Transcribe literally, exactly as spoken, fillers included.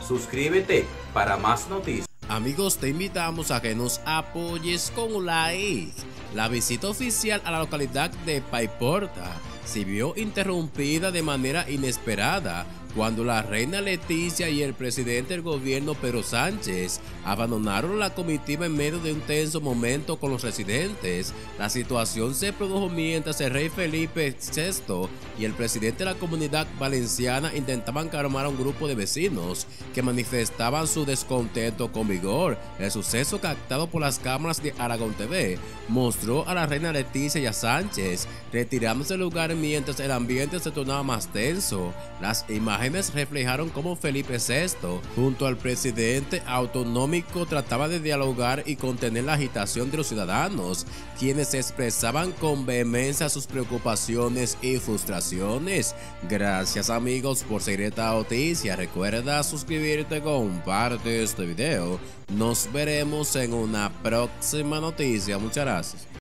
Suscríbete para más noticias. Amigos, te invitamos a que nos apoyes con un like. La visita oficial a la localidad de Paiporta se vio interrumpida de manera inesperada cuando la reina Leticia y el presidente del gobierno Pedro Sánchez abandonaron la comitiva en medio de un tenso momento con los residentes. La situación se produjo mientras el rey Felipe sexto y el presidente de la Comunidad Valenciana intentaban calmar a un grupo de vecinos que manifestaban su descontento con vigor. El suceso, captado por las cámaras de Aragón T V, mostró a la reina Leticia y a Sánchez retirándose del lugar mientras el ambiente se tornaba más tenso. Las imágenes reflejaron cómo Felipe sexto, junto al presidente autonómico, trataba de dialogar y contener la agitación de los ciudadanos, quienes expresaban con vehemencia sus preocupaciones y frustraciones. Gracias, amigos, por seguir esta noticia. Recuerda suscribirte, comparte este video. Nos veremos en una próxima noticia. Muchas gracias.